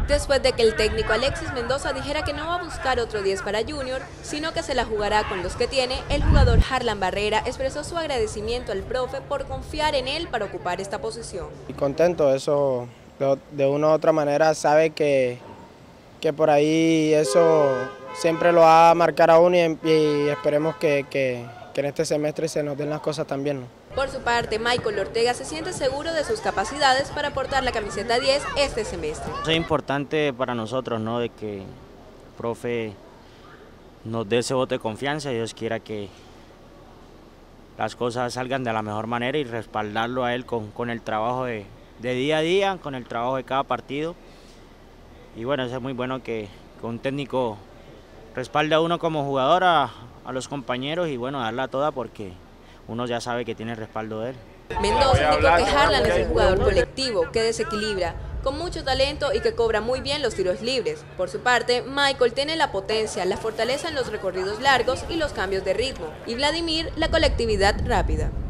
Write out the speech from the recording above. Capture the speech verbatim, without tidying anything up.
Después de que el técnico Alexis Mendoza dijera que no va a buscar otro diez para Junior, sino que se la jugará con los que tiene, el jugador Harlan Barrera expresó su agradecimiento al profe por confiar en él para ocupar esta posición. Y contento, eso de una u otra manera sabe que, que por ahí eso siempre lo va a marcar a uno y, y esperemos que, que, que en este semestre se nos den las cosas también, ¿no? Por su parte, Michael Ortega se siente seguro de sus capacidades para portar la camiseta diez este semestre. Es importante para nosotros, ¿no?, de que el profe nos dé ese voto de confianza y Dios quiera que las cosas salgan de la mejor manera y respaldarlo a él con, con el trabajo de, de día a día, con el trabajo de cada partido. Y bueno, eso es muy bueno que, que un técnico respalde a uno como jugador, a, a los compañeros y bueno, darla toda porque uno ya sabe que tiene el respaldo de él. Mendoza indicó que Harlan es un jugador colectivo, que desequilibra, con mucho talento y que cobra muy bien los tiros libres. Por su parte, Michael tiene la potencia, la fortaleza en los recorridos largos y los cambios de ritmo, y Vladimir la colectividad rápida.